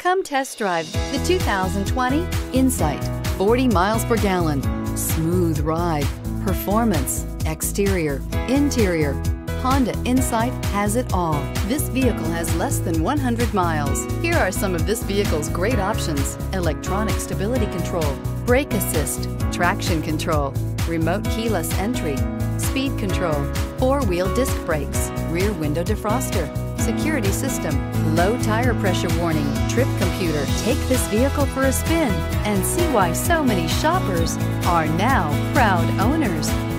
Come test drive the 2020 Insight. 40 miles per gallon, smooth ride, performance, exterior, interior. Honda Insight has it all. This vehicle has less than 100 miles. Here are some of this vehicle's great options: electronic stability control, brake assist, traction control, remote keyless entry, speed control, four-wheel disc brakes, rear window defroster, security system, low tire pressure warning, trip computer. Take this vehicle for a spin and see why so many shoppers are now proud owners.